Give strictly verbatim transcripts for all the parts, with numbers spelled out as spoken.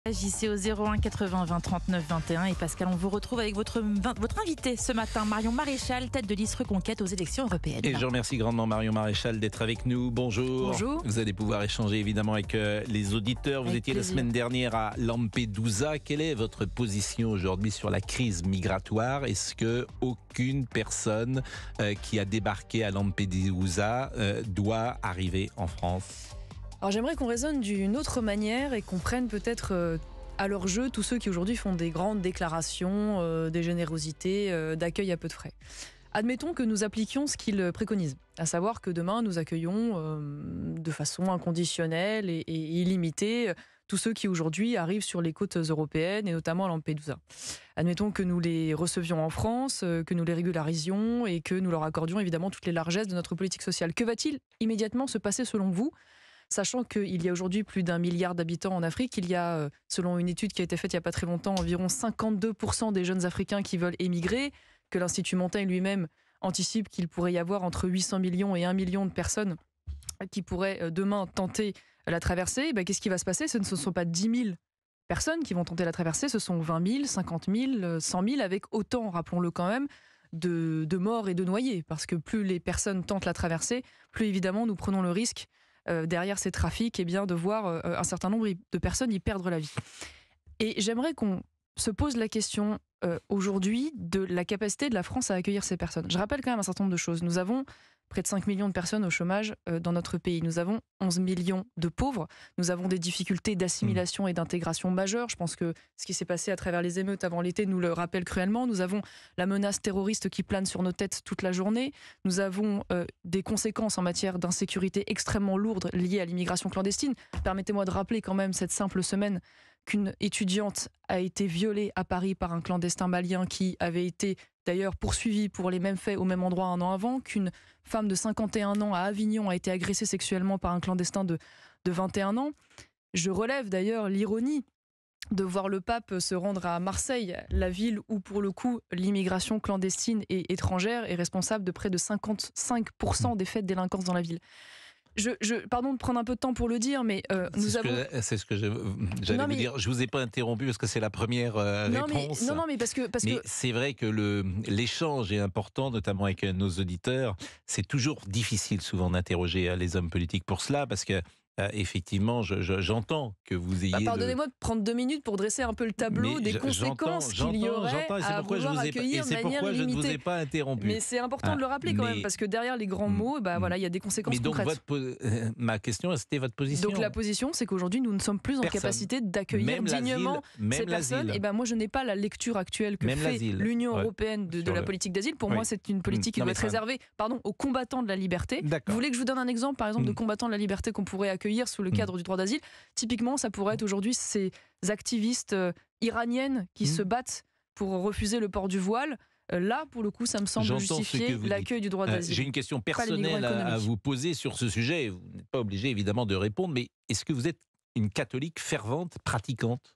Agissez au zéro un quatre-vingts vingt trente-neuf vingt et un et Pascal, on vous retrouve avec votre, votre invité ce matin, Marion Maréchal, tête de liste Reconquête aux élections européennes. Et je remercie grandement Marion Maréchal d'être avec nous. Bonjour. Bonjour. Vous allez pouvoir échanger évidemment avec euh, les auditeurs. Vous Avec étiez plaisir. la semaine dernière à Lampedusa. Quelle est votre position aujourd'hui sur la crise migratoire? Est-ce que aucune personne euh, qui a débarqué à Lampedusa euh, doit arriver en France? Alors j'aimerais qu'on raisonne d'une autre manière et qu'on prenne peut-être euh, à leur jeu tous ceux qui aujourd'hui font des grandes déclarations, euh, des générosités, euh, d'accueil à peu de frais. Admettons que nous appliquions ce qu'ils préconisent, à savoir que demain nous accueillons euh, de façon inconditionnelle et, et illimitée euh, tous ceux qui aujourd'hui arrivent sur les côtes européennes et notamment à Lampedusa. Admettons que nous les recevions en France, euh, que nous les régularisions et que nous leur accordions évidemment toutes les largesses de notre politique sociale. Que va-t-il immédiatement se passer selon vous ? Sachant qu'il y a aujourd'hui plus d'un milliard d'habitants en Afrique, il y a, selon une étude qui a été faite il n'y a pas très longtemps, environ cinquante-deux pour cent des jeunes Africains qui veulent émigrer, que l'Institut Montaigne lui-même anticipe qu'il pourrait y avoir entre huit cents millions et un million de personnes qui pourraient demain tenter la traversée. Ben, qu'est-ce qui va se passer ? Ce ne sont pas dix mille personnes qui vont tenter la traversée, ce sont vingt mille, cinquante mille, cent mille, avec autant, rappelons-le quand même, de, de morts et de noyés. Parce que plus les personnes tentent la traversée, plus évidemment nous prenons le risque Euh, derrière ces trafics, eh bien, de voir euh, un certain nombre de personnes y perdre la vie. Et j'aimerais qu'on se pose la question euh, aujourd'hui de la capacité de la France à accueillir ces personnes. Je rappelle quand même un certain nombre de choses. Nous avons près de cinq millions de personnes au chômage euh, dans notre pays. Nous avons onze millions de pauvres. Nous avons des difficultés d'assimilation et d'intégration majeures. Je pense que ce qui s'est passé à travers les émeutes avant l'été nous le rappelle cruellement. Nous avons la menace terroriste qui plane sur nos têtes toute la journée. Nous avons euh, des conséquences en matière d'insécurité extrêmement lourdes liées à l'immigration clandestine. Permettez-moi de rappeler quand même cette simple semaine qu'une étudiante a été violée à Paris par un clandestin malien qui avait été d'ailleurs poursuivi pour les mêmes faits au même endroit un an avant, qu'une femme de cinquante et un ans à Avignon a été agressée sexuellement par un clandestin de, de vingt et un ans. Je relève d'ailleurs l'ironie de voir le pape se rendre à Marseille, la ville où pour le coup l'immigration clandestine et étrangère est responsable de près de cinquante-cinq pour cent des faits de délinquance dans la ville. Je, je, pardon de prendre un peu de temps pour le dire, mais euh, nous c'est avons... Ce que, c'est ce que je, j'allais Non, vous mais... dire. Je vous ai pas interrompu parce que c'est la première euh, non, réponse. Mais, non, non, mais parce que... Parce mais que... c'est vrai que le, l'échange est important, notamment avec nos auditeurs. C'est toujours difficile souvent d'interroger les hommes politiques pour cela, parce que Euh, effectivement, je, je, j'entends que vous ayez... Bah, pardonnez-moi le... de prendre deux minutes pour dresser un peu le tableau mais des je, conséquences j'entends, qu'il y aurait j'entends, et c'est à pourquoi vouloir je vous ai, accueillir et c'est de manière pourquoi je ne vous ai illimitée. pas interrompu. Mais c'est important ah, de le rappeler quand mais... même, parce que derrière les grands mots, bah, voilà, il y a des conséquences mais donc concrètes. Votre, euh, ma question, c'était votre position. Donc la position, c'est qu'aujourd'hui, nous ne sommes plus en Personne. capacité d'accueillir même dignement même ces personnes. Et ben moi, je n'ai pas la lecture actuelle que même fait l'asile. l'Union ouais. européenne de, de la le... politique d'asile. Pour oui. moi, c'est une politique qui non, doit être ça... réservée pardon, aux combattants de la liberté. D'accord. Vous voulez que je vous donne un exemple, par exemple, mm. de combattants de la liberté qu'on pourrait accueillir sous le cadre mm. du droit d'asile? Typiquement, ça pourrait être aujourd'hui ces activistes euh, iraniennes qui mmh. se battent pour refuser le port du voile. Euh, là, pour le coup, ça me semble J'entends justifier l'accueil dites. du droit d'asile. Euh, j'ai une question personnelle à, à vous poser sur ce sujet. Vous n'êtes pas obligé, évidemment, de répondre, mais est-ce que vous êtes une catholique fervente, pratiquante?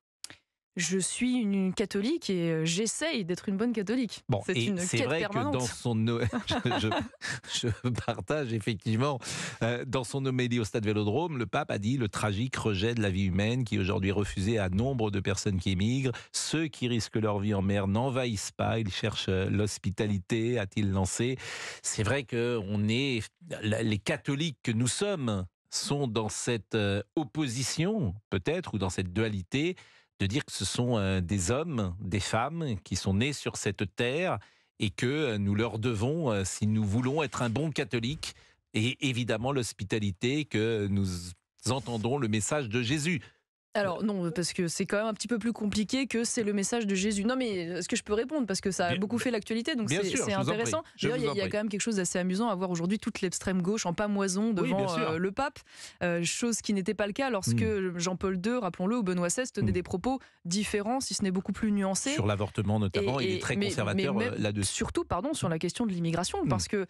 Je suis une catholique et j'essaye d'être une bonne catholique. Bon, c'est et une c'est quête vrai permanente. que dans son je, je, je partage effectivement euh, dans son homélie au Stade Vélodrome, le pape a dit le tragique rejet de la vie humaine qui est aujourd'hui refusé à nombre de personnes qui émigrent. Ceux qui risquent leur vie en mer n'envahissent pas, ils cherchent l'hospitalité, a-t-il lancé. C'est vrai que on est les catholiques que nous sommes sont dans cette euh, opposition peut-être ou dans cette dualité, de dire que ce sont euh, des hommes, des femmes qui sont nés sur cette terre et que euh, nous leur devons, euh, si nous voulons être un bon catholique, et évidemment l'hospitalité, que nous entendons le message de Jésus. Alors non, parce que c'est quand même un petit peu plus compliqué que c'est le message de Jésus. Non mais est-ce que je peux répondre? Parce que ça a bien, beaucoup fait l'actualité, donc c'est, sûr, c'est intéressant. D'ailleurs, il y, y a quand même quelque chose d'assez amusant à voir aujourd'hui toute l'extrême gauche en pamoison devant oui, euh, le pape, euh, chose qui n'était pas le cas lorsque mmh. Jean-Paul deux, rappelons-le, ou Benoît seize tenaient mmh. des propos différents, si ce n'est beaucoup plus nuancés. Sur l'avortement notamment, et, et, il est très mais, conservateur mais même, là-dessus. Surtout, pardon, sur la question de l'immigration, mmh. parce que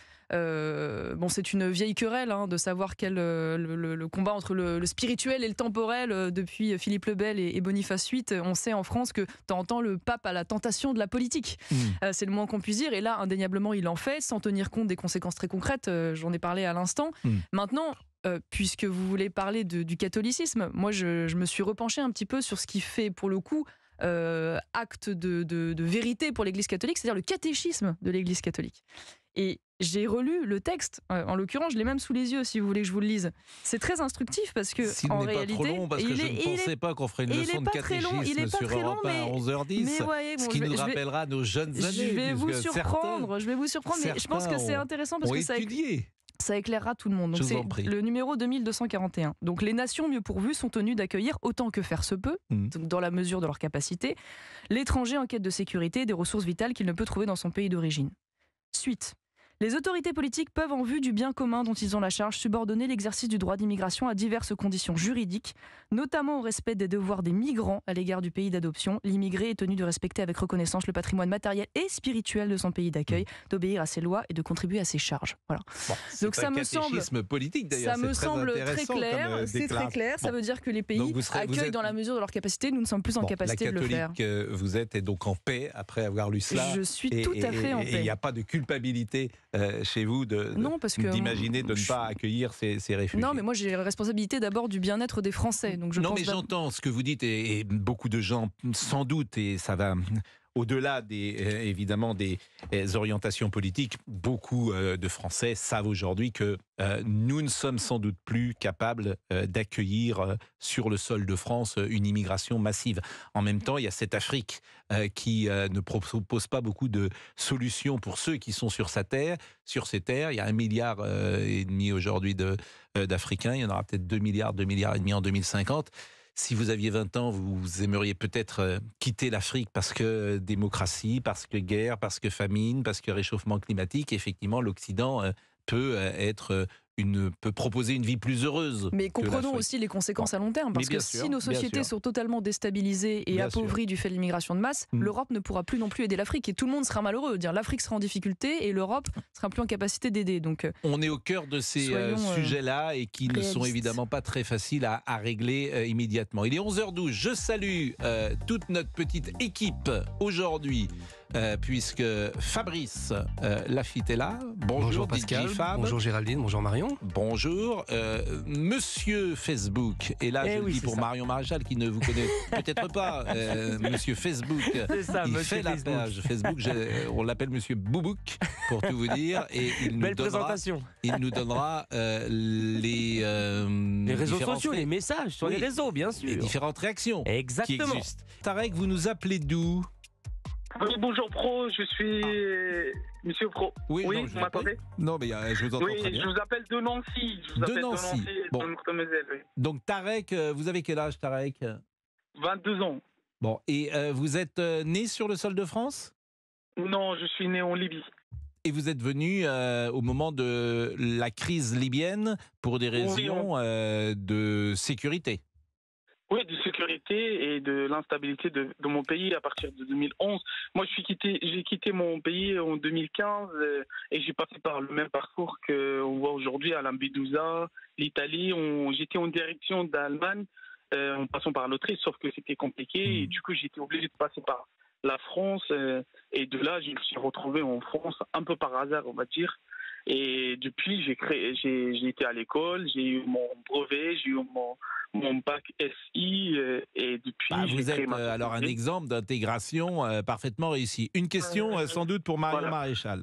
euh, bon, c'est une vieille querelle hein, de savoir quel euh, le, le, le combat entre le, le spirituel et le temporel euh, depuis Philippe le Bel et Boniface huit, on sait en France que de temps en temps le pape a la tentation de la politique. Mmh. Euh, c'est le moins qu'on puisse dire. Et là, indéniablement, il en fait, sans tenir compte des conséquences très concrètes. Euh, j'en ai parlé à l'instant. Mmh. Maintenant, euh, puisque vous voulez parler de, du catholicisme, moi je, je me suis repenchée un petit peu sur ce qui fait pour le coup euh, acte de, de, de vérité pour l'Église catholique, c'est-à-dire le catéchisme de l'Église catholique. Et j'ai relu le texte, euh, en l'occurrence je l'ai même sous les yeux si vous voulez que je vous le lise. C'est très instructif parce que S'il en n'est pas réalité, trop long, parce que il je est, ne il pensais est, pas qu'on ferait une il leçon est de pas très long, catéchisme il est pas sur très long, Europe un à mais- onze heures dix, mais voyez, bon, ce qui je vais- nous je vais- rappellera nos jeunes années. je vais vous puisque surprendre, certains je vais vous surprendre, mais je pense que c'est certains ont- intéressant parce ont que ça, éclaire- étudié. ça éclairera tout le monde. Donc Je vous c'est en prie. le numéro deux mille deux cent quarante et un. Donc les nations mieux pourvues sont tenues d'accueillir autant que faire se peut, Mm. donc dans la mesure de leur capacité, l'étranger en quête de sécurité et des ressources vitales qu'il ne peut trouver dans son pays d'origine. Suite. Les autorités politiques peuvent, en vue du bien commun dont ils ont la charge, subordonner l'exercice du droit d'immigration à diverses conditions juridiques, notamment au respect des devoirs des migrants à l'égard du pays d'adoption. L'immigré est tenu de respecter avec reconnaissance le patrimoine matériel et spirituel de son pays d'accueil, d'obéir à ses lois et de contribuer à ses charges. Voilà. Bon, c'est Donc un ça me semble- catéchisme politique d'ailleurs. Ça me c'est très semble très intéressant comme, clair. euh, C'est très déclaration. clair. Ça Bon. veut dire que les pays Donc vous serez- vous accueillent êtes- dans la mesure de leur capacité. Nous ne sommes plus en Bon, capacité la de le faire. catholique que vous êtes est donc en paix après avoir lu cela. Je suis Et- tout à et- fait en et il paix. n'y a pas de culpabilité euh, chez vous de, de- Non, parce que d'imaginer de ne je- pas accueillir ces, ces réfugiés. Non, mais moi j'ai la responsabilité d'abord du bien-être des Français. Donc je non, pense mais d'ab- j'entends ce que vous dites et, et beaucoup de gens, sans doute, et ça va au-delà des euh, évidemment des euh, orientations politiques. Beaucoup euh, de Français savent aujourd'hui que euh, nous ne sommes sans doute plus capables euh, d'accueillir euh, sur le sol de France euh, une immigration massive. En même temps, il y a cette Afrique euh, qui euh, ne propose pas beaucoup de solutions pour ceux qui sont sur sa terre, sur ces terres. Il y a un milliard euh, et demi aujourd'hui de euh, d'Africains. Il y en aura peut-être deux milliards, deux milliards et demi en deux mille cinquante. Si vous aviez vingt ans, vous aimeriez peut-être euh, quitter l'Afrique parce que euh, démocratie, parce que guerre, parce que famine, parce que réchauffement climatique. Effectivement, l'Occident euh, peut euh, être euh, une, peut proposer une vie plus heureuse. Mais que comprenons l'Afrique. aussi les conséquences à long terme, parce Mais bien que sûr, si nos bien sociétés sûr. sont totalement déstabilisées et Bien appauvries du fait de l'immigration de masse, Mm. l'Europe ne pourra plus non plus aider l'Afrique et tout le monde sera malheureux. Dire l'Afrique sera en difficulté et l'Europe sera plus en capacité d'aider. Donc euh, On est au cœur de ces euh, Soyons, euh, sujets-là et qui ne sont réalistes. évidemment pas très faciles à, à régler euh, immédiatement. Il est onze heures douze. Je salue euh, toute notre petite équipe aujourd'hui, euh, puisque Fabrice euh, Lafitte est là. Bonjour, Bonjour D J Pascal, Fab. bonjour Géraldine, bonjour Marion. Bonjour. Euh, Monsieur Facebook, et là Eh je le oui, dis c'est pour ça. Marion Maréchal qui ne vous connaît peut-être pas, euh, Monsieur Facebook, C'est ça, il monsieur fait la Facebook. page Facebook, je- on l'appelle Monsieur Boubouk pour tout vous dire, et il nous Belle donnera, présentation. il nous donnera euh, les, euh, Les réseaux différentes sociaux, ré- les messages sur Oui. les réseaux, bien les sûr. différentes réactions qui Exactement. existent. Tarek, vous nous appelez d'où? Oui, bonjour Pro, je suis euh, Monsieur Pro. Oui, Oui, non, je vous vous m'entendez? Non, mais euh, je vous entends Oui, très je bien. vous appelle de Nancy. Je vous De appelle Nancy. de Nancy, Bon. dans le Meurthe-et-Moselle, oui. Donc Tarek, euh, vous avez quel âge, Tarek? vingt-deux ans. Bon, et euh, vous êtes euh, né sur le sol de France? Non, je suis né en Libye. Et vous êtes venu euh, au moment de la crise libyenne pour des Oui, raisons euh, de sécurité. Oui, de sécurité et de l'instabilité de, de mon pays à partir de deux mille onze. Moi, je suis quitté, j'ai quitté mon pays en deux mille quinze euh, et j'ai passé par le même parcours qu'on voit aujourd'hui à Lampedusa, l'Italie. On- J'étais en direction d'Allemagne euh, en passant par l'Autriche, sauf que c'était compliqué Mmh. et du coup, j'étais obligé de passer par la France euh, et de là, je me suis retrouvé en France un peu par hasard, on va dire. Et depuis, j'ai créé, j'ai, j'ai été à l'école, j'ai eu mon brevet, j'ai eu mon, mon bac S I euh, et depuis, Bah, j'ai vous créé êtes ma euh, alors un société. exemple d'intégration euh, parfaitement réussi. Une question euh, sans doute pour Marion Voilà. Maréchal.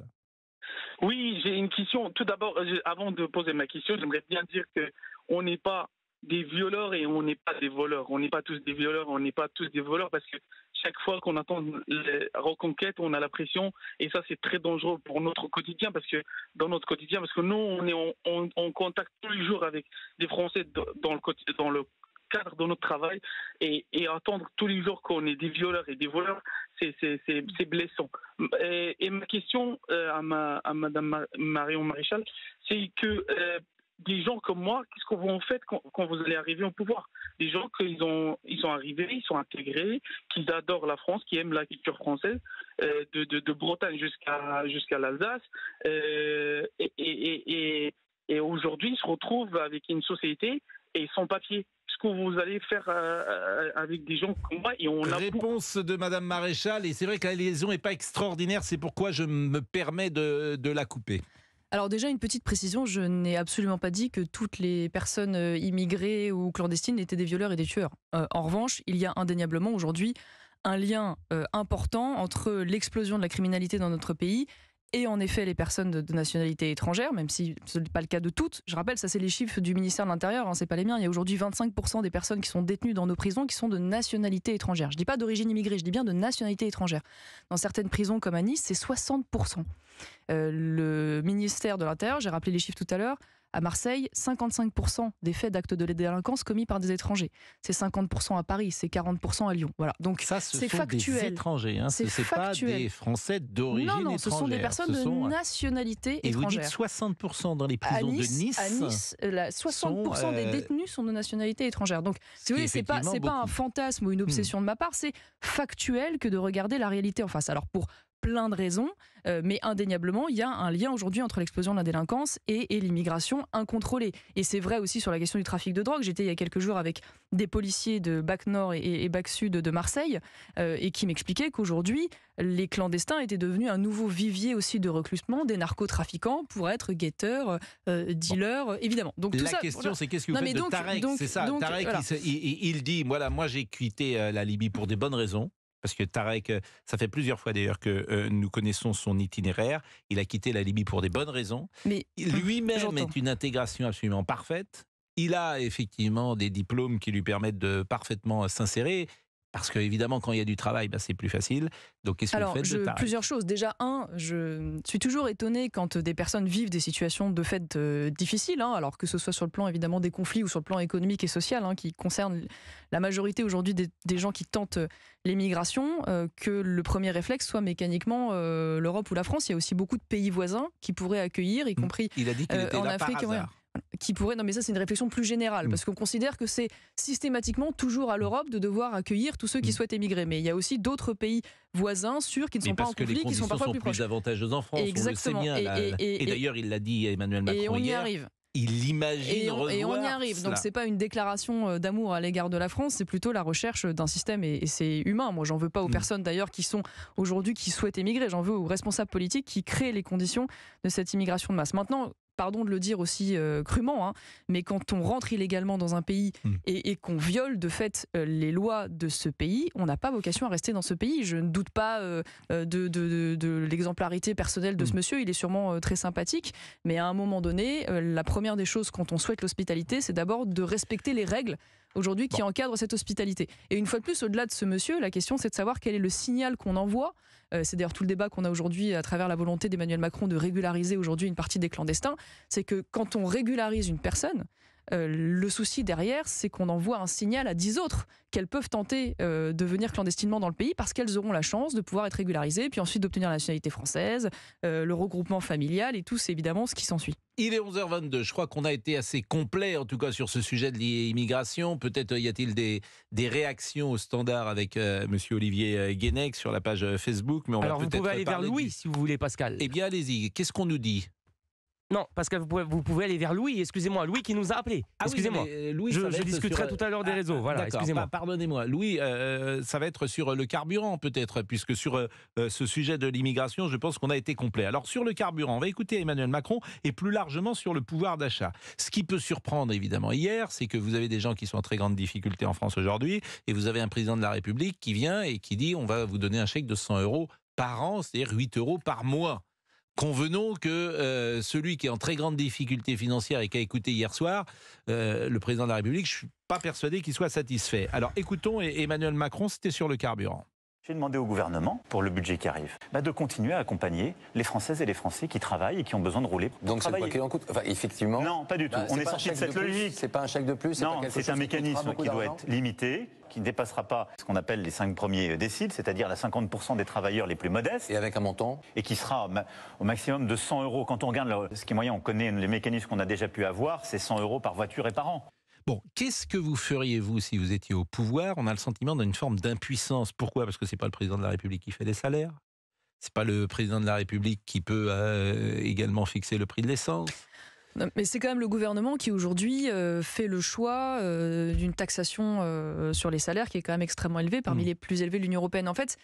Oui, j'ai une question. Tout d'abord, euh, avant de poser ma question, j'aimerais bien dire que on n'est pas des violeurs et on n'est pas des voleurs. On n'est pas tous des violeurs, on n'est pas tous des voleurs parce que chaque fois qu'on attend les reconquêtes, on a la pression et ça c'est très dangereux pour notre quotidien parce que dans notre quotidien, parce que nous on est en, en- en contact tous les jours avec des Français dans dans le quoti- dans le cadre de notre travail et, et attendre tous les jours qu'on est des violeurs et des voleurs, c'est c'est c'est c'est blessant. Et, et ma question euh, à ma à Madame Ma- Marion Maréchal, c'est que euh, des gens comme moi, qu'est-ce que vous en faites quand, quand vous allez arriver au pouvoir? Des gens qu'ils ont, ils sont arrivés, ils sont intégrés, qu'ils adorent la France, qui aiment la culture française, euh, de, de, de Bretagne jusqu'à jusqu'à l'Alsace, euh, et, et, et, et, et aujourd'hui ils se retrouvent avec une société et sans papier. Ce que vous allez faire euh, avec des gens comme moi et on a Réponse de Madame Maréchal, et c'est vrai que la liaison n'est pas extraordinaire, c'est pourquoi je me permets de, de la couper. Alors déjà, une petite précision, je n'ai absolument pas dit que toutes les personnes euh, immigrées ou clandestines étaient des violeurs et des tueurs. Euh, en revanche, il y a indéniablement aujourd'hui un lien euh, important entre l'explosion de la criminalité dans notre pays et en effet les personnes de, de nationalité étrangère, même si ce n'est pas le cas de toutes. Je rappelle, ça c'est les chiffres du ministère de l'Intérieur, hein, c'est pas les miens. Il y a aujourd'hui vingt-cinq pour cent des personnes qui sont détenues dans nos prisons qui sont de nationalité étrangère. Je dis pas d'origine immigrée, je dis bien de nationalité étrangère. Dans certaines prisons comme à Nice, c'est soixante pour cent. Euh, le ministère de l'Intérieur, j'ai rappelé les chiffres tout à l'heure, à Marseille, cinquante-cinq pour cent des faits d'actes de délinquance commis par des étrangers. C'est cinquante pour cent à Paris, c'est quarante pour cent à Lyon. Voilà. Donc ça, ce c'est sont factuel. des étrangers, hein. C'est ce n'est pas des Français d'origine étrangère. Non, non, ce sont des personnes ce sont... de nationalité Et étrangère. vous dites soixante pour cent dans les prisons à nice, de Nice. À Nice, la soixante pour cent sont, euh... des détenus sont de nationalité étrangère. Donc, si vous voulez, c'est pas, c'est pas un fantasme ou une obsession hmm. de ma part, c'est factuel que de regarder la réalité en face. Alors, pour plein de raisons, euh, mais indéniablement, il y a un lien aujourd'hui entre l'explosion de la délinquance et, et l'immigration incontrôlée. Et c'est vrai aussi sur la question du trafic de drogue. J'étais il y a quelques jours avec des policiers de Bac Nord et, et Bac Sud de Marseille euh, et qui m'expliquaient qu'aujourd'hui, les clandestins étaient devenus un nouveau vivier aussi de recrutement des narcotrafiquants pour être guetteurs, euh, dealers, bon. évidemment. Donc, tout la ça, question, voilà. c'est qu'est-ce que vous non, faites donc, de Tarek, donc, c'est ça. donc, Tarek, voilà. il, il, il, il dit, voilà, moi j'ai quitté euh, la Libye pour des bonnes raisons. Parce que Tarek, ça fait plusieurs fois d'ailleurs que euh, nous connaissons son itinéraire. Il a quitté la Libye pour des bonnes raisons. Mais lui-même est une intégration absolument parfaite. Il a effectivement des diplômes qui lui permettent de parfaitement s'insérer. Parce qu'évidemment, quand il y a du travail, bah, c'est plus facile. Donc, qu'est-ce que Alors, vous faites je, de Tarek ? Plusieurs choses. Déjà, un, je suis toujours étonnée quand des personnes vivent des situations de fait euh, difficiles, hein, alors que ce soit sur le plan évidemment des conflits ou sur le plan économique et social, hein, qui concernent la majorité aujourd'hui des, des gens qui tentent l'immigration, euh, que le premier réflexe soit mécaniquement euh, l'Europe ou la France. Il y a aussi beaucoup de pays voisins qui pourraient accueillir, y compris Il a dit qu'il euh, était en là Afrique. par hasard. Qui pourrait, non mais ça c'est une réflexion plus générale, mmh. parce qu'on considère que c'est systématiquement toujours à l'Europe de devoir accueillir tous ceux qui mmh. souhaitent émigrer. Mais il y a aussi d'autres pays voisins, sûrs, qui ne sont pas en conflit, qui sont parfois plus proches. Les conditions sont plus avantageuses en France, exactement. on le sait bien. Et, et, et, et d'ailleurs, il l'a dit Emmanuel Macron hier. Et on y hier, arrive. Il imagine et on, revoir et on y arrive. cela. Donc c'est pas une déclaration d'amour à l'égard de la France, c'est plutôt la recherche d'un système et, et c'est humain. Moi, j'en veux pas aux mmh. personnes d'ailleurs qui sont aujourd'hui qui souhaitent émigrer. J'en veux aux responsables politiques qui créent les conditions de cette immigration de masse. Maintenant, pardon de le dire aussi euh, crûment, hein, mais quand on rentre illégalement dans un pays mmh. et, et qu'on viole de fait euh, les lois de ce pays, on n'a pas vocation à rester dans ce pays. Je ne doute pas euh, de, de, de, de l'exemplarité personnelle de mmh. ce monsieur, il est sûrement euh, très sympathique, mais à un moment donné, euh, la première des choses quand on souhaite l'hospitalité, c'est d'abord de respecter les règles aujourd'hui qui bon. encadrent cette hospitalité. Et une fois de plus, au-delà de ce monsieur, la question c'est de savoir quel est le signal qu'on envoie. Euh, c'est d'ailleurs tout le débat qu'on a aujourd'hui à travers la volonté d'Emmanuel Macron de régulariser aujourd'hui une partie des clandestins. C'est que quand on régularise une personne, euh, le souci derrière, c'est qu'on envoie un signal à dix autres qu'elles peuvent tenter euh, de venir clandestinement dans le pays parce qu'elles auront la chance de pouvoir être régularisées, puis ensuite d'obtenir la nationalité française, euh, le regroupement familial et tout, c'est évidemment ce qui s'ensuit. Il est onze heures vingt-deux, je crois qu'on a été assez complet en tout cas sur ce sujet de l'immigration. Peut-être y a-t-il des, des réactions au standard avec euh, monsieur Olivier Guénec sur la page Facebook, mais on Alors va vous peut-être pouvez aller vers Louis du... si vous voulez, Pascal. Eh bien allez-y, qu'est-ce qu'on nous dit ? Non, Pascal, vous pouvez, vous pouvez aller vers Louis, excusez-moi, Louis qui nous a appelé. Ah excusez-moi, oui, Louis, je, je discuterai sur... tout à l'heure des ah, réseaux, voilà, excusez-moi. Pardonnez-moi, Louis, euh, ça va être sur le carburant peut-être, puisque sur euh, ce sujet de l'immigration, je pense qu'on a été complet. Alors sur le carburant, on va écouter Emmanuel Macron et plus largement sur le pouvoir d'achat. Ce qui peut surprendre évidemment hier, c'est que vous avez des gens qui sont en très grande difficulté en France aujourd'hui, et vous avez un président de la République qui vient et qui dit on va vous donner un chèque de cent euros par an, c'est-à-dire huit euros par mois. Convenons que euh, celui qui est en très grande difficulté financière et qui a écouté hier soir, euh, le président de la République, je ne suis pas persuadé qu'il soit satisfait. Alors écoutons Emmanuel Macron, c'était sur le carburant. J'ai demandé au gouvernement, pour le budget qui arrive, bah de continuer à accompagner les Françaises et les Français qui travaillent et qui ont besoin de rouler pour Donc travailler. c'est quoi qu'il en coûte enfin, effectivement. Non, pas du tout. Bah, on est, est sorti de cette logique. C'est pas un chèque de plus. Non, c'est un mécanisme qui doit être limité, qui ne dépassera pas ce qu'on appelle les cinq premiers déciles, c'est-à-dire la cinquante pour cent des travailleurs les plus modestes. Et avec un montant. Et qui sera au maximum de cent euros. Quand on regarde le, ce qui est moyen, on connaît les mécanismes qu'on a déjà pu avoir, c'est cent euros par voiture et par an. Bon, qu'est-ce que vous feriez, vous, si vous étiez au pouvoir ? On a le sentiment d'une forme d'impuissance. Pourquoi ? Parce que ce n'est pas le président de la République qui fait les salaires. Ce n'est pas le président de la République qui peut euh, également fixer le prix de l'essence. Non, mais c'est quand même le gouvernement qui aujourd'hui euh, fait le choix euh, d'une taxation euh, sur les salaires qui est quand même extrêmement élevée, parmi mmh. les plus élevés de l'Union européenne. En fait,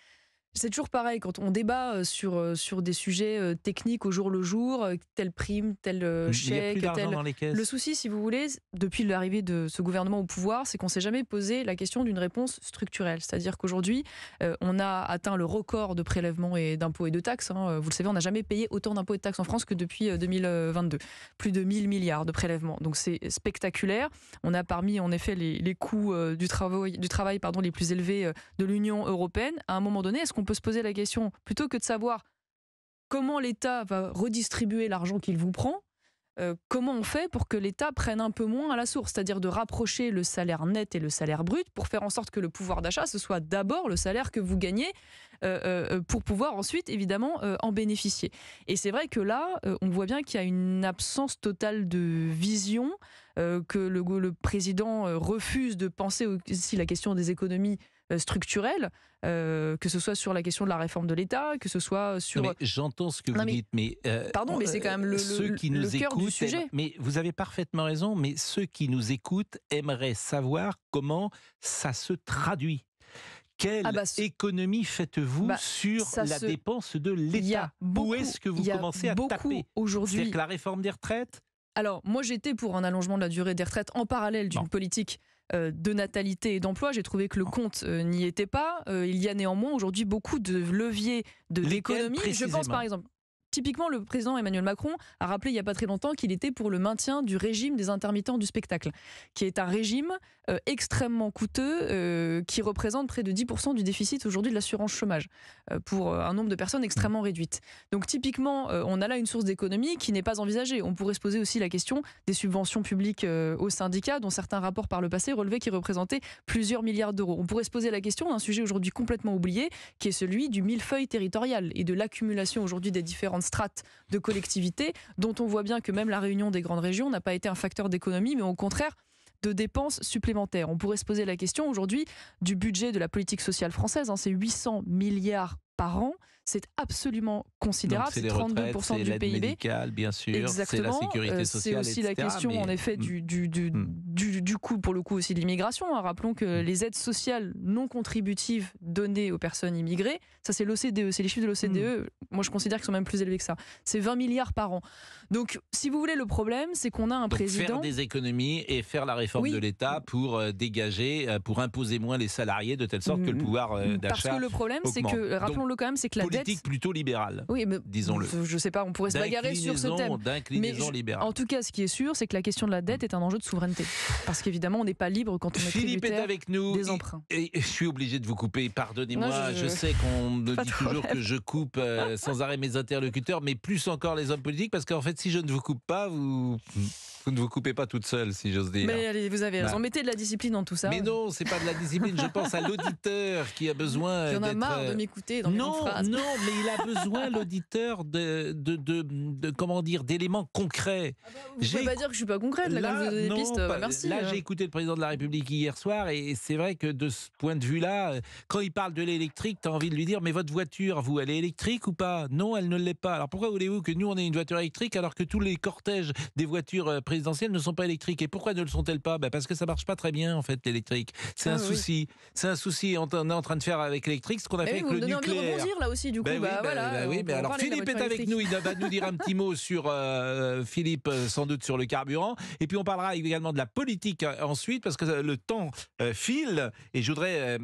C'est toujours pareil, quand on débat sur, sur des sujets techniques au jour le jour, telle prime, tel chèque, tel... dans les caisses. Le souci, si vous voulez, depuis l'arrivée de ce gouvernement au pouvoir, c'est qu'on ne s'est jamais posé la question d'une réponse structurelle. C'est-à-dire qu'aujourd'hui, euh, on a atteint le record de prélèvements et d'impôts et de taxes. Hein. Vous le savez, on n'a jamais payé autant d'impôts et de taxes en France que depuis deux mille vingt-deux. Plus de mille milliards de prélèvements. Donc c'est spectaculaire. On a parmi, en effet, les, les coûts euh, du travail, du travail pardon, les plus élevés euh, de l'Union européenne. À un moment donné, est-ce qu'on peut se poser la question, plutôt que de savoir comment l'État va redistribuer l'argent qu'il vous prend, euh, comment on fait pour que l'État prenne un peu moins à la source, c'est-à-dire de rapprocher le salaire net et le salaire brut pour faire en sorte que le pouvoir d'achat, ce soit d'abord le salaire que vous gagnez euh, euh, pour pouvoir ensuite, évidemment, euh, en bénéficier. Et c'est vrai que là, euh, on voit bien qu'il y a une absence totale de vision, euh, que le, le président euh, refuse de penser aussi la question des économies structurelle, euh, que ce soit sur la question de la réforme de l'État, que ce soit sur... Non, mais j'entends ce que non, vous mais... dites, mais... Euh, Pardon, mais c'est quand même le, ceux qui le, nous le cœur écoutent, du sujet. Mais vous avez parfaitement raison, mais ceux qui nous écoutent aimeraient savoir comment ça se traduit. Quelle ah bah, économie faites-vous bah, sur la se... dépense de l'État? Où est-ce que vous commencez à taper? C'est-à-dire que la réforme des retraites? Alors, moi j'étais pour un allongement de la durée des retraites en parallèle d'une politique de natalité et d'emploi. J'ai trouvé que le compte euh, n'y était pas. Euh, il y a néanmoins aujourd'hui beaucoup de leviers de l'économie. Je pense par exemple, typiquement le président Emmanuel Macron a rappelé il n'y a pas très longtemps qu'il était pour le maintien du régime des intermittents du spectacle, qui est un régime euh, extrêmement coûteux, euh, qui représente près de dix pour cent du déficit aujourd'hui de l'assurance chômage, euh, pour un nombre de personnes extrêmement réduite. Donc typiquement, euh, on a là une source d'économie qui n'est pas envisagée. On pourrait se poser aussi la question des subventions publiques euh, aux syndicats, dont certains rapports par le passé relevaient qu'ils représentaient plusieurs milliards d'euros. On pourrait se poser la question d'un sujet aujourd'hui complètement oublié, qui est celui du millefeuille territorial et de l'accumulation aujourd'hui des différentes strates de collectivités, dont on voit bien que même la réunion des grandes régions n'a pas été un facteur d'économie, mais au contraire de dépenses supplémentaires. On pourrait se poser la question aujourd'hui du budget de la politique sociale française, hein, c'est huit cents milliards par an. C'est absolument considérable, c'est trente-deux pour cent du l'aide P I B. Médicale, bien sûr, exactement. C'est la sécurité sociale, c'est aussi et cetera, la question, mais... en effet, du, du, du, mm. du, du coût, pour le coup, aussi de l'immigration. Hein. Rappelons que mm. les aides sociales non contributives données aux personnes immigrées, ça c'est l'O C D E, c'est les chiffres de l'O C D E, mm. moi je considère qu'ils sont même plus élevés que ça. C'est vingt milliards par an. Donc, si vous voulez, le problème, c'est qu'on a un Donc, président... faire des économies et faire la réforme oui. de l'État pour euh, dégager, euh, pour imposer moins les salariés, de telle sorte mm. que le pouvoir euh, d'achat Parce que le problème, c'est que, rappelons-le quand même, c'est que la politique dette... plutôt libérale. Oui, mais disons-le. Je sais pas, on pourrait se bagarrer sur ce thème. Mais je, en tout cas, ce qui est sûr, c'est que la question de la dette est un enjeu de souveraineté. Parce qu'évidemment, on n'est pas libre quand on est Philippe tributaire est avec nous des emprunts. Et, et je suis obligé de vous couper, pardonnez-moi. Je... je sais qu'on me dit toujours que je coupe euh, sans arrêt mes interlocuteurs, mais plus encore les hommes politiques, parce qu'en fait, si je ne vous coupe pas, vous... vous ne vous coupez pas toute seule, si j'ose dire. Mais allez, vous avez raison. Bah. Mettez de la discipline dans tout ça. Mais non, c'est pas de la discipline. Je pense à l'auditeur qui a besoin. Il y en a marre de m'écouter dans non, mes phrases. Non, mais il a besoin, l'auditeur, de, de, de, de, comment dire, d'éléments concrets. Ah bah, vous ne pouvez pas dire que je suis pas concrète. Là, là quand je vous donne des pistes, pas, bah, merci. Là, j'ai écouté le président de la République hier soir, et c'est vrai que de ce point de vue-là, quand il parle de l'électrique, tu as envie de lui dire, mais votre voiture, vous, elle est électrique ou pas? Non, elle ne l'est pas. Alors pourquoi voulez-vous que nous, on ait une voiture électrique alors que tous les cortèges des voitures présidentielles ne sont pas électriques? Et pourquoi ne le sont-elles pas? Ben parce que ça marche pas très bien, en fait, l'électrique. C'est ah, un oui. souci. C'est un souci. On est en train de faire avec l'électrique ce qu'on a mais fait oui, avec le nucléaire. Vous me donnez envie de rebondir là aussi, du coup. Ben bah, oui, voilà, ben, ben oui, mais alors Philippe est avec nous. Il va nous dire un petit mot sur euh, Philippe, sans doute sur le carburant. Et puis on parlera également de la politique ensuite, parce que le temps euh, file. Et je voudrais... Euh,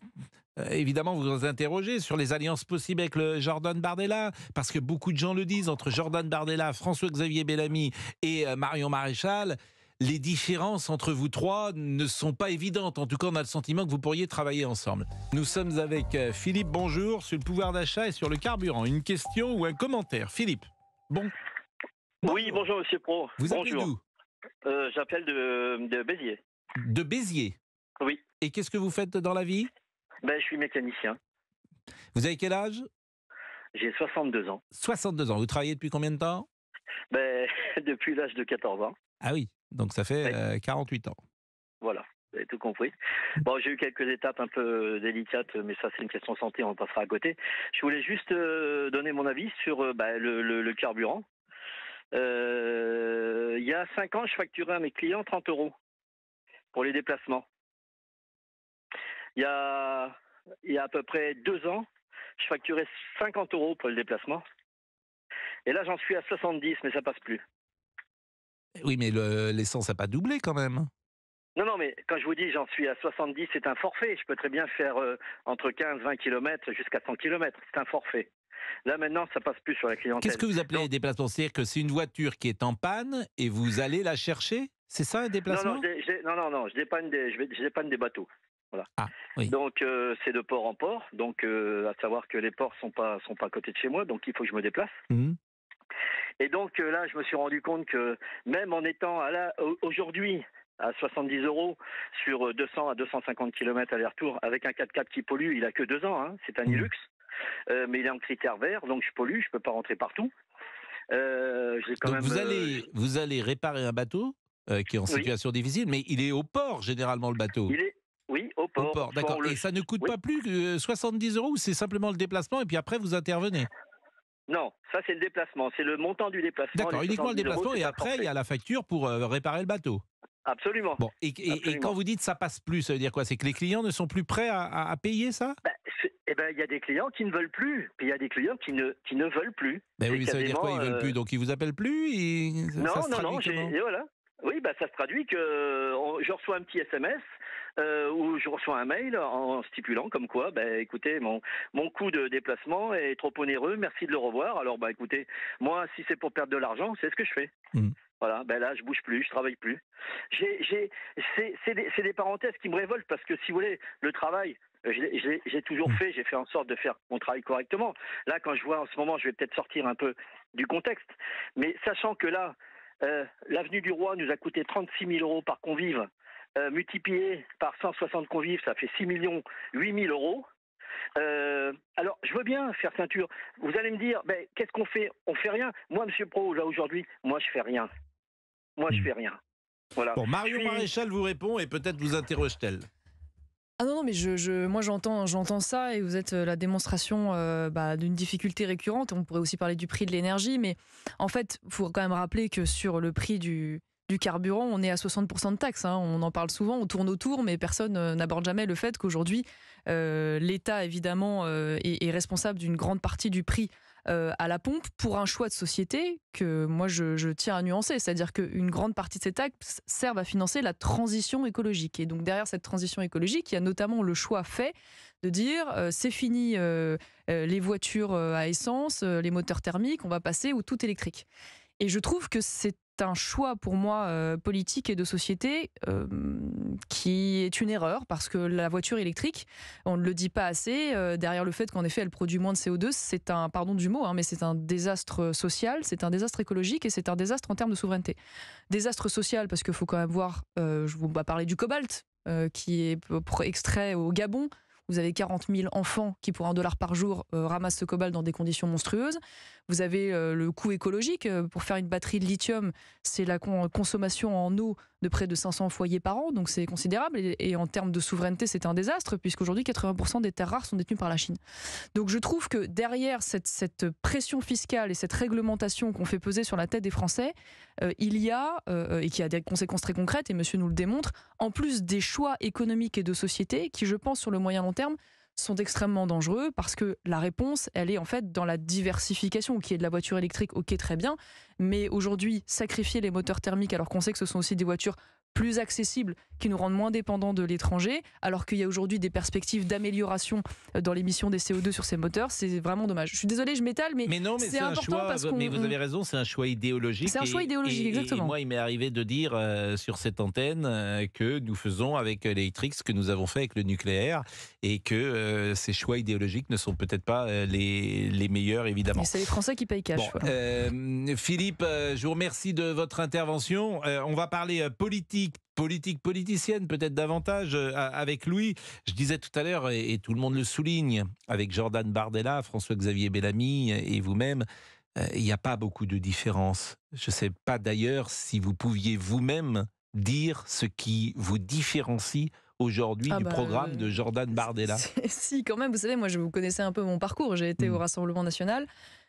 Euh, évidemment, vous vous interrogez sur les alliances possibles avec le Jordan Bardella, parce que beaucoup de gens le disent, entre Jordan Bardella, François-Xavier Bellamy et euh, Marion Maréchal, les différences entre vous trois ne sont pas évidentes. En tout cas, on a le sentiment que vous pourriez travailler ensemble. Nous sommes avec euh, Philippe, bonjour, sur le pouvoir d'achat et sur le carburant. Une question ou un commentaire? Philippe, bon. Oui, bonjour Monsieur Pro. Vous bonjour. appelez d'où? euh, J'appelle de, de Béziers. De Béziers? Oui. Et qu'est-ce que vous faites dans la vie? Ben, je suis mécanicien. Vous avez quel âge? J'ai soixante-deux ans. soixante-deux ans. Vous travaillez depuis combien de temps? Ben, depuis l'âge de quatorze ans. Ah oui, donc ça fait oui. euh, quarante-huit ans. Voilà, vous avez tout compris. Bon, j'ai eu quelques étapes un peu délicates, mais ça c'est une question de santé, on passera à côté. Je voulais juste euh, donner mon avis sur euh, ben, le, le, le carburant. Euh, il y a cinq ans, je facturais à mes clients trente euros pour les déplacements. Il y a, il y a à peu près deux ans, je facturais cinquante euros pour le déplacement. Et là, j'en suis à soixante-dix, mais ça passe plus. Oui, mais le, l'essence n'a pas doublé quand même. Non, non, mais quand je vous dis j'en suis à soixante-dix, c'est un forfait. Je peux très bien faire euh, entre quinze, vingt kilomètres jusqu'à cent kilomètres. C'est un forfait. Là, maintenant, ça passe plus sur la clientèle. Qu'est-ce que vous appelez Donc, les déplacements? C'est-à-dire que c'est une voiture qui est en panne et vous allez la chercher? C'est ça un déplacement? Non, non, j'ai, j'ai, non, non, non, je dépanne des, je, vais, je dépanne des bateaux. Voilà. Ah, oui. Donc, euh, c'est de port en port. Donc, euh, à savoir que les ports sont pas, sont pas à côté de chez moi. Donc, il faut que je me déplace. Mmh. Et donc, euh, là, je me suis rendu compte que même en étant à la, aujourd'hui à soixante-dix euros sur deux cents à deux cent cinquante kilomètres aller-retour avec un quatre-quatre qui pollue, il a que deux ans, hein, c'est un Mmh. Hilux, euh, mais il est en critère vert, donc je pollue, je peux pas rentrer partout. Euh, j'ai quand Donc même, vous euh, allez, vous allez réparer un bateau euh, qui est en Oui. situation difficile, mais il est au port généralement le bateau. il est, oui, au port. Au port, d'accord. Bon, le- Et ça ne coûte Oui. pas plus que soixante-dix euros ou c'est simplement le déplacement et puis après vous intervenez? Non, ça c'est le déplacement, c'est le montant du déplacement. D'accord, les uniquement le soixante-dix euros, déplacement c'est et un après il forfait. y a la facture pour euh, réparer le bateau. Absolument. Bon, et, et- et Absolument. quand vous dites ça passe plus, ça veut dire quoi? C'est que les clients ne sont plus prêts à, à- à payer ça? Ben, c'est- eh ben, il y a des clients qui ne veulent plus, puis il y a des clients qui ne, qui ne veulent plus. Ben oui, C'est mais ça veut dire quoi? Ils quasiment, veulent euh, plus, donc ils vous appellent plus et ça- Non, ça se non, traduit non, j'ai, comment? et voilà. Oui, bah, ça se traduit que on- je reçois un petit S M S euh, ou je reçois un mail en stipulant comme quoi, bah, écoutez, mon, mon coût de déplacement est trop onéreux, merci de le revoir. Alors, bah, écoutez, moi, si c'est pour perdre de l'argent, c'est ce que je fais. Mm. Voilà, ben là, je bouge plus, je travaille plus. J'ai, j'ai, c'est, c'est, des, c'est des parenthèses qui me révoltent parce que, si vous voulez, le travail, euh, je l'ai- j'ai, j'ai toujours fait, j'ai fait en sorte de faire mon travail correctement. Là, quand je vois en ce moment, je vais peut-être sortir un peu du contexte, mais sachant que là, euh, l'avenue du Roi nous a coûté trente-six mille euros par convive, euh, multiplié par cent soixante convives, ça fait six millions huit mille euros. Euh, alors, je veux bien faire ceinture. Vous allez me dire, ben, qu'est-ce qu'on fait? On fait rien. Moi, Monsieur Pro, là aujourd'hui, moi, je fais rien. Moi, je Hmm. fais rien. Voilà. Bon, Marion Je suis- Maréchal vous répond et peut-être vous interroge-t-elle. Ah non, non, mais je, je, moi j'entends, j'entends ça et vous êtes euh, la démonstration euh, bah, d'une difficulté récurrente. On pourrait aussi parler du prix de l'énergie, mais en fait, il faut quand même rappeler que sur le prix du, du carburant, on est à soixante pour cent de taxes. Hein. On en parle souvent, on tourne autour, mais personne euh, n'aborde jamais le fait qu'aujourd'hui, euh, l'État, évidemment, euh, est, est responsable d'une grande partie du prix euh, à la pompe pour un choix de société que moi je, je tiens à nuancer. C'est-à-dire qu'une grande partie de ces taxes servent à financer la transition écologique. Et donc derrière cette transition écologique, il y a notamment le choix fait de dire euh, c'est fini euh, euh, les voitures euh, à essence, euh, les moteurs thermiques, on va passer au tout électrique. Et je trouve que c'est un choix pour moi euh, politique et de société euh, qui est une erreur parce que la voiture électrique, on ne le dit pas assez, euh, derrière le fait qu'en effet elle produit moins de C O deux, c'est un, pardon du mot, hein, mais c'est un désastre social, c'est un désastre écologique et c'est un désastre en termes de souveraineté. Désastre social parce qu'il faut quand même voir, euh, je vous parler du cobalt euh, qui est pour extrait au Gabon. Vous avez quarante mille enfants qui, pour un dollar par jour, euh, ramassent ce cobalt dans des conditions monstrueuses. Vous avez euh, le coût écologique. Euh, pour faire une batterie de lithium, c'est la con- consommation en eau de près de cinq cents foyers par an, donc c'est considérable. Et, et en termes de souveraineté, c'est un désastre, puisqu'aujourd'hui, quatre-vingts pour cent des terres rares sont détenues par la Chine. Donc je trouve que derrière cette, cette pression fiscale et cette réglementation qu'on fait peser sur la tête des Français, euh, il y a, euh, et qui a des conséquences très concrètes, et monsieur nous le démontre, en plus des choix économiques et de société qui, je pense, sur le moyen long terme, sont extrêmement dangereux parce que la réponse, elle est en fait dans la diversification, qui est de la voiture électrique, ok, très bien, mais aujourd'hui, sacrifier les moteurs thermiques alors qu'on sait que ce sont aussi des voitures plus accessibles, qui nous rendent moins dépendants de l'étranger, alors qu'il y a aujourd'hui des perspectives d'amélioration dans l'émission des C O deux sur ces moteurs, c'est vraiment dommage. Je suis désolée, je m'étale, mais, mais non, mais c'est, c'est un important choix, parce qu'on... mais vous avez raison, c'est un choix idéologique. C'est un choix et- idéologique, et- exactement. Et moi, il m'est arrivé de dire euh, sur cette antenne euh, que nous faisons avec l'électrique ce que nous avons fait avec le nucléaire et que euh, ces choix idéologiques ne sont peut-être pas euh, les, les meilleurs, évidemment. Et c'est les Français qui payent cash. Bon, Voilà. euh, Philippe, euh, je vous remercie de votre intervention. Euh, on va parler euh, politique, politique politicienne, peut-être davantage euh, avec Louis. Je disais tout à l'heure, et, et tout le monde le souligne, avec Jordan Bardella, François-Xavier Bellamy et vous-même, euh, il n'y a pas beaucoup de différence. Je ne sais pas d'ailleurs si vous pouviez vous-même dire ce qui vous différencie aujourd'hui Ah du bah, programme euh, de Jordan Bardella. Si, quand même, vous savez, moi, je vous connaissais un peu mon parcours. J'ai été Mm. au Rassemblement national.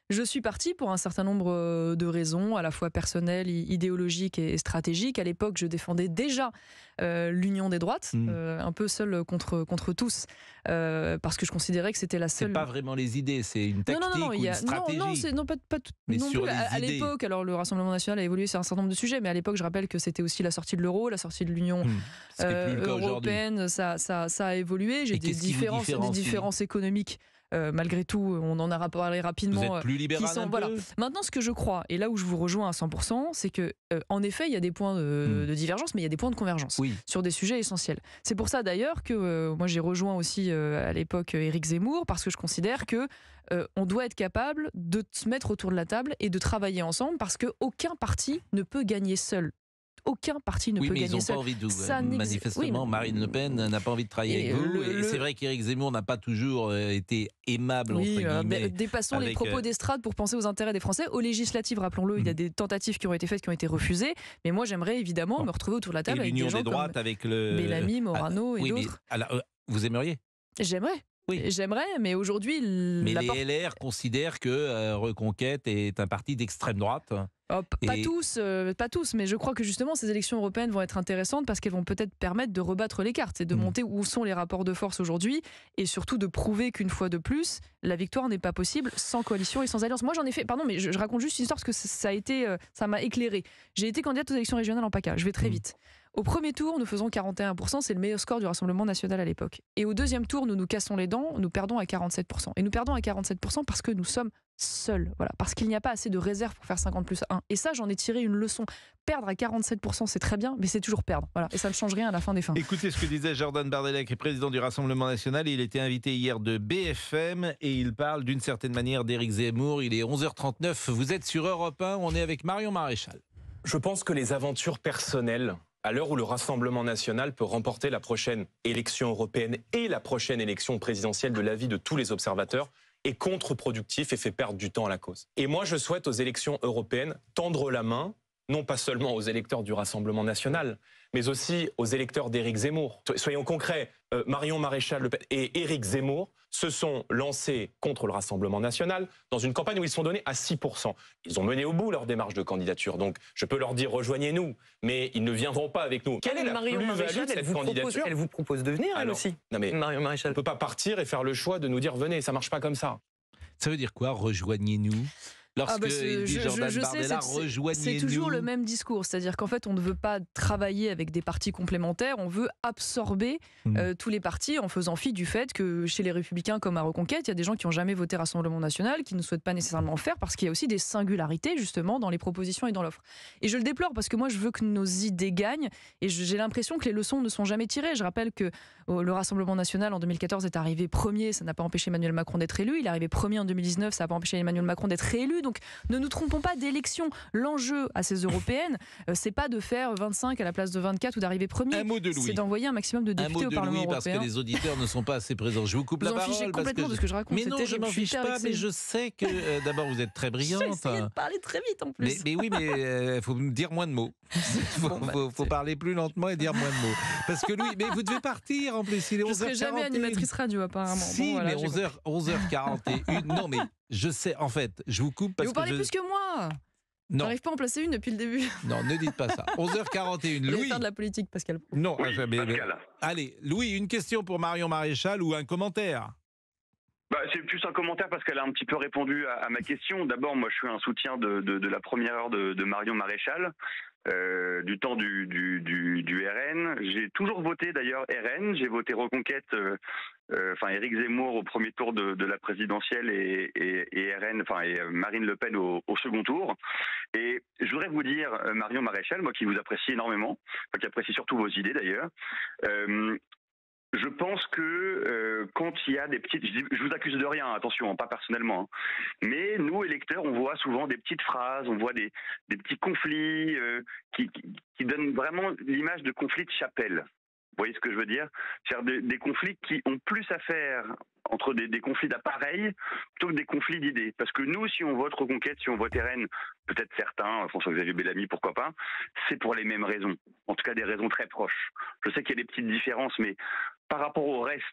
Je suis partie pour un certain nombre de raisons, à la fois personnelles, idéologiques et stratégiques. À l'époque, je défendais déjà euh, l'union des droites, mmh. euh, un peu seule contre, contre tous, euh, parce que je considérais que c'était la seule... C'est pas vraiment les idées, c'est une tactique non, non, non, ou une a... stratégie. Non, non, c'est, non pas, pas tout. Mais non sur plus. les À, à idées... l'époque, alors le Rassemblement national a évolué sur un certain nombre de sujets, mais à l'époque, je rappelle que c'était aussi la sortie de l'euro, la sortie de l'Union mmh. euh, européenne, ça, ça, ça a évolué. J'ai des différences, des différences économiques. Euh, malgré tout, on en a parlé rapidement. Vous êtes plus libéral sont, un voilà. peu. Maintenant, ce que je crois, et là où je vous rejoins à cent pour cent, c'est que, euh, en effet, il y a des points de, mmh. de divergence, mais il y a des points de convergence oui. sur des sujets essentiels. C'est pour ça d'ailleurs que euh, moi j'ai rejoint aussi euh, à l'époque Éric Zemmour, parce que je considère que euh, on doit être capable de se mettre autour de la table et de travailler ensemble, parce qu'aucun parti ne peut gagner seul. Aucun parti ne oui, peut mais gagner ils n'ont seul. pas envie de Ça manifestement, oui, Marine Le Pen n'a pas envie de travailler avec vous. Le, et le... c'est vrai qu'Éric Zemmour n'a pas toujours été aimable, oui, entre guillemets. Euh, dépassons avec... les propos d'estrade pour penser aux intérêts des Français. Aux législatives, rappelons-le, mmh. il y a des tentatives qui ont été faites, qui ont été refusées. Mais moi, j'aimerais évidemment bon. me retrouver autour de la table et avec l'union des gens des droites comme avec le... Bellamy, Morano ah, et oui, d'autres. Mais, alors, vous aimeriez? J'aimerais. Oui. J'aimerais, mais aujourd'hui... Mais la les porte... L R considèrent que euh, Reconquête est un parti d'extrême droite. Oh, et... Pas tous, euh, pas tous, mais je crois que justement ces élections européennes vont être intéressantes parce qu'elles vont peut-être permettre de rebattre les cartes, c'est de mmh. monter où sont les rapports de force aujourd'hui et surtout de prouver qu'une fois de plus, la victoire n'est pas possible sans coalition et sans alliance. Moi j'en ai fait, pardon, mais je, je raconte juste une histoire parce que ça a été, euh, ça m'a éclairé. J'ai été candidate aux élections régionales en PACA, je vais très mmh. vite. Au premier tour, nous faisons quarante et un pour cent, c'est le meilleur score du Rassemblement national à l'époque. Et au deuxième tour, nous nous cassons les dents, nous perdons à quarante-sept pour cent. Et nous perdons à quarante-sept pour cent parce que nous sommes seuls, voilà, parce qu'il n'y a pas assez de réserve pour faire cinquante plus un. Et ça, j'en ai tiré une leçon. Perdre à quarante-sept pour cent, c'est très bien, mais c'est toujours perdre. Voilà. Et ça ne change rien à la fin des fins. Écoutez ce que disait Jordan Bardella, qui est président du Rassemblement national. Il était invité hier de B F M et il parle d'une certaine manière d'Éric Zemmour. Il est onze heures trente-neuf. Vous êtes sur Europe un. On est avec Marion Maréchal. Je pense que les aventures personnelles, à l'heure où le Rassemblement national peut remporter la prochaine élection européenne et la prochaine élection présidentielle de l'avis de tous les observateurs, est contre-productif et fait perdre du temps à la cause. Et moi, je souhaite aux élections européennes tendre la main, non pas seulement aux électeurs du Rassemblement national, mais aussi aux électeurs d'Éric Zemmour. Soyons concrets, euh, Marion Maréchal Le Pen et Éric Zemmour se sont lancés contre le Rassemblement national dans une campagne où ils sont donnés à six pour cent. Ils ont mené au bout leur démarche de candidature, donc je peux leur dire rejoignez-nous, mais ils ne viendront pas avec nous. Quelle est la Marion plus-value de cette candidature propose, Elle vous propose de venir, elle Alors, aussi, non mais Marion Maréchal. On ne peut pas partir et faire le choix de nous dire venez, ça ne marche pas comme ça. Ça veut dire quoi, rejoignez-nous ? Lorsque ah bah il dit je, Jordan je, je Bardella, sais, rejoignez-nous. C'est toujours le même discours, c'est-à-dire qu'en fait on ne veut pas travailler avec des partis complémentaires, on veut absorber mmh. euh, tous les partis en faisant fi du fait que chez les Républicains comme à Reconquête, il y a des gens qui n'ont jamais voté Rassemblement National, qui ne souhaitent pas nécessairement le faire parce qu'il y a aussi des singularités justement dans les propositions et dans l'offre. Et je le déplore parce que moi je veux que nos idées gagnent et j'ai l'impression que les leçons ne sont jamais tirées. Je rappelle que oh, le Rassemblement National en deux mille quatorze est arrivé premier, ça n'a pas empêché Emmanuel Macron d'être élu, il est arrivé premier en deux mille dix-neuf, ça n'a pas empêché Emmanuel Macron d'être réélu, donc ne nous trompons pas d'élection. L'enjeu à ces européennes, euh, c'est pas de faire vingt-cinq à la place de vingt-quatre ou d'arriver premier. Un mot de Louis. C'est d'envoyer un maximum de députés au Parlement Louis, européen. Parce que les auditeurs ne sont pas assez présents. Je vous coupe vous la parole. Vous en fichez complètement parce que de ce que je raconte. Mais non, je m'en fiche pas, mais je sais que euh, d'abord vous êtes très brillante. J'ai essayé de parler très vite en plus. Mais, mais oui, mais il euh, faut me dire moins de mots. Il faut, bon, bah, faut, faut parler plus lentement et dire moins de mots. Parce que Louis, mais vous devez partir en plus. Il est onze heures quarante et une. Je serai jamais animatrice radio apparemment. Si, bon, voilà, mais onze heures quarante et une. Non, mais je sais, en fait, je vous coupe parce mais vous parlez que. Vous je... parlez plus que moi. Non. J'arrive pas à en placer une depuis le début. Non, ne dites pas ça. onze heures quarante et une. Vous Louis. faire de la politique, Pascal. Non, oui, mais, Pascal. Mais, allez, Louis, une question pour Marion Maréchal ou un commentaire? Bah, c'est plus un commentaire parce qu'elle a un petit peu répondu à, à ma question. D'abord, moi, je suis un soutien de, de, de la première heure de, de Marion Maréchal, euh, du temps du, du, du, du R N. J'ai toujours voté d'ailleurs R N. J'ai voté Reconquête, euh, euh, enfin Éric Zemmour au premier tour de, de la présidentielle et, et, et R N, enfin et Marine Le Pen au, au second tour. Et je voudrais vous dire, Marion Maréchal, moi qui vous apprécie énormément, enfin, qui apprécie surtout vos idées d'ailleurs. Euh, Je pense que euh, quand il y a des petites... Je, je vous accuse de rien, attention, pas personnellement. Hein, mais nous, électeurs, on voit souvent des petites phrases, on voit des, des petits conflits euh, qui, qui, qui donnent vraiment l'image de conflits de chapelle. Vous voyez ce que je veux dire? C'est-à-dire des, des conflits qui ont plus à faire entre des, des conflits d'appareils plutôt que des conflits d'idées. Parce que nous, si on vote Reconquête, si on vote R N, peut-être certains, François-Xavier Bellamy, pourquoi pas, c'est pour les mêmes raisons. En tout cas, des raisons très proches. Je sais qu'il y a des petites différences, mais par rapport au reste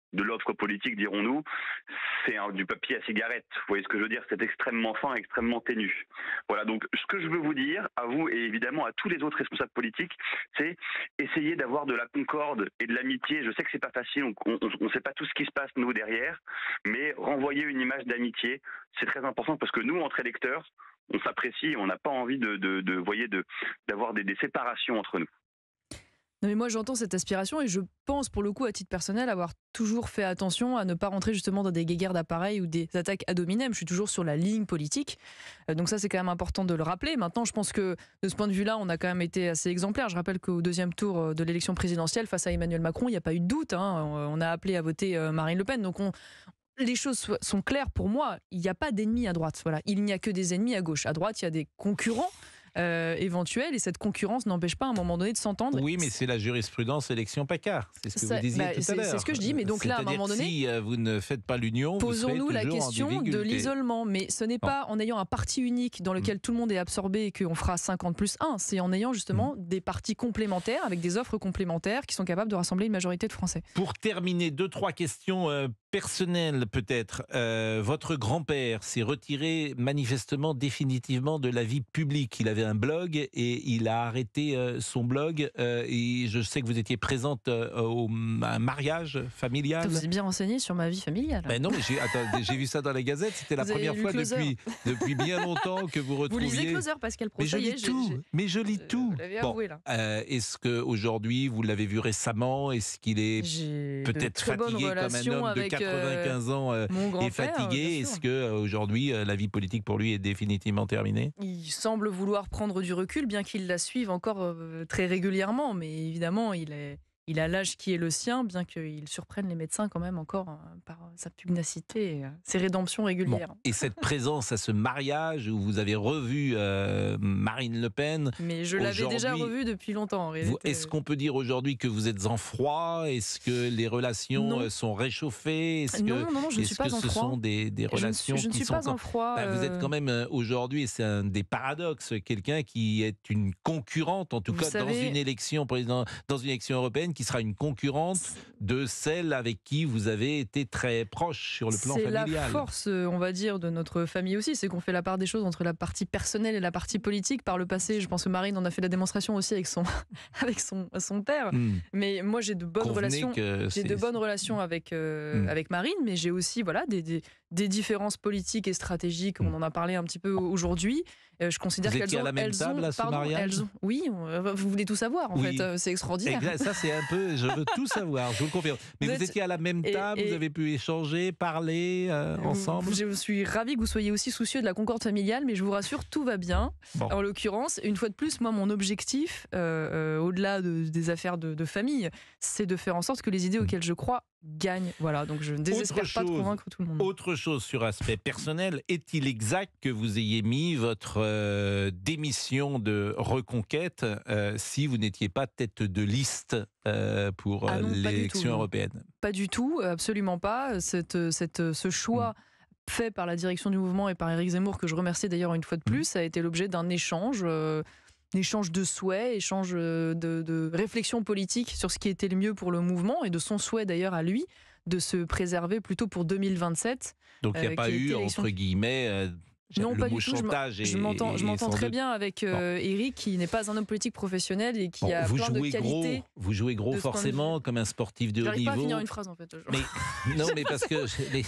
de l'offre politique, dirons-nous, c'est un, du papier à cigarette. Vous voyez ce que je veux dire? C'est extrêmement fin, extrêmement ténu. Voilà, donc ce que je veux vous dire, à vous et évidemment à tous les autres responsables politiques, c'est essayer d'avoir de la concorde et de l'amitié. Je sais que c'est pas facile, on ne sait pas tout ce qui se passe nous derrière, mais renvoyer une image d'amitié, c'est très important parce que nous, entre électeurs, on s'apprécie, on n'a pas envie de, de, de, voyez, de, d'avoir des, des séparations entre nous. Non mais moi j'entends cette aspiration et je pense pour le coup à titre personnel avoir toujours fait attention à ne pas rentrer justement dans des guéguerres d'appareils ou des attaques ad hominem. Je suis toujours sur la ligne politique, donc ça c'est quand même important de le rappeler. Maintenant je pense que de ce point de vue-là on a quand même été assez exemplaires. Je rappelle qu'au deuxième tour de l'élection présidentielle face à Emmanuel Macron il n'y a pas eu de doute, hein. On a appelé à voter Marine Le Pen, donc on... les choses sont claires pour moi, il n'y a pas d'ennemis à droite, voilà. Il n'y a que des ennemis à gauche. À droite il y a des concurrents Euh, éventuelle et cette concurrence n'empêche pas à un moment donné de s'entendre. Oui, mais c'est la jurisprudence élection Paccard, c'est ce que ça, vous disiez bah, tout à l'heure. C'est ce que je dis, mais donc là, à un moment donné, si vous ne faites pas l'union, posons-nous la question de l'isolement. Mais ce n'est pas en ayant un parti unique dans lequel mmh. tout le monde est absorbé et qu'on fera cinquante plus un, c'est en ayant justement mmh. des partis complémentaires avec des offres complémentaires qui sont capables de rassembler une majorité de Français. Pour terminer, deux, trois questions euh, personnelles peut-être. Euh, votre grand-père s'est retiré manifestement définitivement de la vie publique. Il avait un blog et Et il a arrêté euh, son blog euh, et je sais que vous étiez présente euh, au à un mariage familial. Vous êtes bien renseigné sur ma vie familiale. Ben non, mais j'ai, attends, j'ai vu ça dans la Gazette. C'était la première fois depuis, depuis bien longtemps que vous retrouviez. Vous lisez Closer, Pascal Pro. Mais je lis tout. J'ai... Mais je lis tout. Vous l'avez avoué, là. Euh, est-ce qu'aujourd'hui, vous l'avez vu récemment? Est-ce qu'il est j'ai peut-être fatigué comme un homme de quatre-vingt-quinze ans euh, est fatigué? Est-ce qu'aujourd'hui, euh, la vie politique pour lui est définitivement terminée? Il semble vouloir prendre du recul, bien qu'il la suive encore euh, très régulièrement, mais évidemment il, est, il a l'âge qui est le sien, bien qu'il surprenne les médecins quand même encore hein, par sa pugnacité et euh, ses rédemptions régulières. Bon. Et cette présence à ce mariage où vous avez revu euh, Marine Le Pen, mais je l'avais déjà revue depuis longtemps en réalité. Vous, est-ce qu'on peut dire aujourd'hui que vous êtes en froid? Est-ce que les relations non. sont réchauffées? Est-ce non, que, non, non, je ne suis pas en froid. Est-ce que ce sont des, des relations je ne suis, je ne qui suis pas sont... en froid. Bah, vous êtes quand même euh, aujourd'hui, et c'est un des paradoxes, quelqu'un qui est une concurrente, en tout vous cas savez... dans une élection président, dans une élection européenne, qui sera une concurrente de celle avec qui vous avez été très proche sur le plan c'est familial. C'est la force, on va dire, de notre famille aussi, c'est qu'on fait la part des choses entre la partie personnelle et la partie politique. Par le passé, je pense que Marine en a fait la démonstration aussi avec son, avec son, son père. Mm. Mais moi, j'ai de bonnes Convenez relations. J'ai de bonnes relations avec euh, mm. avec Marine, mais j'ai aussi voilà des, des, des différences politiques et stratégiques. Mm. On en a parlé un petit peu aujourd'hui. Euh, je considère vous qu'elles étiez ont, à la même elles table ont, à ce pardon, mariage elles ont, oui, on, vous voulez tout savoir en oui. fait, c'est extraordinaire. Exact, ça c'est un peu, je veux tout savoir, je vous le confirme. Mais vous, vous êtes, étiez à la même table, et, et, vous avez pu échanger, parler euh, ensemble. Je suis ravie que vous soyez aussi soucieux de la concorde familiale, mais je vous rassure, tout va bien. Bon. En l'occurrence, une fois de plus, moi mon objectif, euh, euh, au-delà de, des affaires de, de famille, c'est de faire en sorte que les idées auxquelles je crois gagne. Voilà, donc je ne désespère autre pas chose, de convaincre tout le monde. Autre chose sur aspect personnel, est-il exact que vous ayez mis votre euh, démission de Reconquête euh, si vous n'étiez pas tête de liste euh, pour ah non, l'élection européenne? Pas du tout, absolument pas. Cette, cette, ce choix mmh. fait par la direction du mouvement et par Éric Zemmour, que je remercie d'ailleurs une fois de plus, mmh. a été l'objet d'un échange euh, échange de souhaits, échange de, de réflexion politique sur ce qui était le mieux pour le mouvement et de son souhait d'ailleurs à lui de se préserver plutôt pour deux mille vingt-sept. Donc il n'y a euh, pas eu, entre guillemets, euh, non, le pas mot du tout. chantage. Je m'entends, je m'entends très doute... bien avec euh, Éric, qui n'est pas un homme politique professionnel et qui bon, a vous plein de qualités. Gros, vous jouez gros forcément, comme un sportif de haut niveau. J'arrive pas à finir une phrase en fait. Mais, non, mais parce que... Les,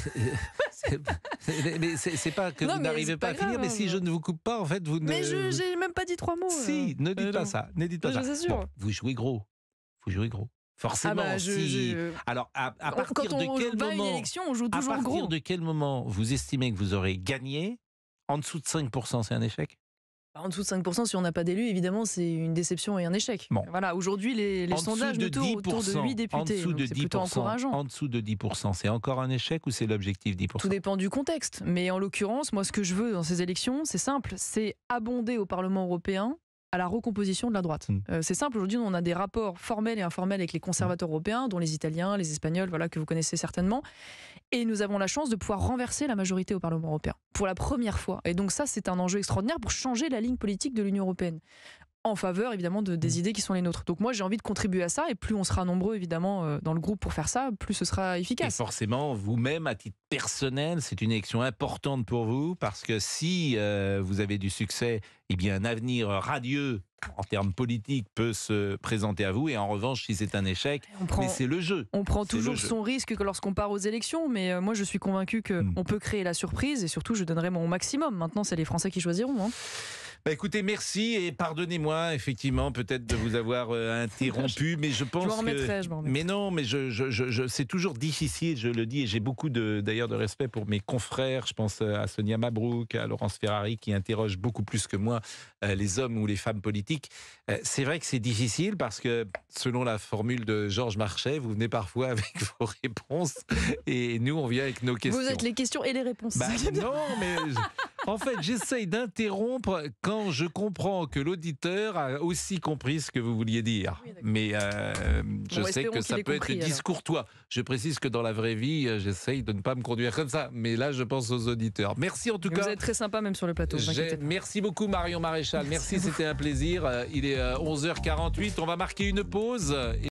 mais c'est, c'est pas que non, vous n'arrivez pas, pas à grave, finir, mais si je ne vous coupe pas, en fait, vous ne... Mais je j'ai même pas dit trois mots. Si, ne dites euh, pas non. ça, ne dites pas je ça. Bon, vous jouez gros, vous jouez gros. Forcément, ah bah, je, si... je... Alors, à, à partir Quand on de quel bat moment... une élection, on joue toujours gros. À partir gros. de quel moment vous estimez que vous aurez gagné? En dessous de cinq pour cent, c'est un échec? En dessous de cinq pour cent, si on n'a pas d'élu, évidemment, c'est une déception et un échec. Bon. Voilà, aujourd'hui, les, les sondages nous tournent autour de huit députés. En dessous de c'est plutôt encourageant. En dessous de dix pour cent, c'est encore un échec ou c'est l'objectif dix pour cent? Tout dépend du contexte. Mais en l'occurrence, moi, ce que je veux dans ces élections, c'est simple, c'est abonder au Parlement européen à la recomposition de la droite. Mmh. Euh, c'est simple, aujourd'hui, on a des rapports formels et informels avec les conservateurs mmh. européens, dont les Italiens, les Espagnols, voilà, que vous connaissez certainement. Et nous avons la chance de pouvoir renverser la majorité au Parlement européen, pour la première fois. Et donc ça, c'est un enjeu extraordinaire pour changer la ligne politique de l'Union européenne. en faveur évidemment de, des idées qui sont les nôtres. Donc moi j'ai envie de contribuer à ça, et plus on sera nombreux évidemment euh, dans le groupe pour faire ça, plus ce sera efficace. Et forcément, vous-même, à titre personnel, c'est une élection importante pour vous, parce que si euh, vous avez du succès, eh bien un avenir radieux en termes politiques peut se présenter à vous, et en revanche, si c'est un échec, prend, mais c'est le jeu. On prend toujours son risque que lorsqu'on part aux élections, mais euh, moi je suis convaincu qu'on mm. peut créer la surprise, et surtout je donnerai mon maximum. Maintenant, c'est les Français qui choisiront. Hein. Bah écoutez, merci, et pardonnez-moi effectivement peut-être de vous avoir euh, interrompu, mais je pense je m'en remettrai, que je m'en remettrai. mais non, mais je, je, je, je c'est toujours difficile, je le dis, et j'ai beaucoup de d'ailleurs de respect pour mes confrères. Je pense à Sonia Mabrouk, à Laurence Ferrari, qui interrogent beaucoup plus que moi euh, les hommes ou les femmes politiques. Euh, c'est vrai que c'est difficile parce que selon la formule de Georges Marchais, vous venez parfois avec vos réponses et nous on vient avec nos questions. Vous êtes les questions et les réponses. Bah, non, mais en fait j'essaye d'interrompre quand je comprends que l'auditeur a aussi compris ce que vous vouliez dire. Oui, mais euh, je bon, sais que ça peut compris, être discourtois. Je précise que dans la vraie vie, j'essaye de ne pas me conduire comme ça. Mais là, je pense aux auditeurs. Merci en tout mais cas. Vous êtes très sympa même sur le plateau. Merci beaucoup Marion Maréchal. Merci, Merci c'était un plaisir. Il est onze heures quarante-huit. On va marquer une pause.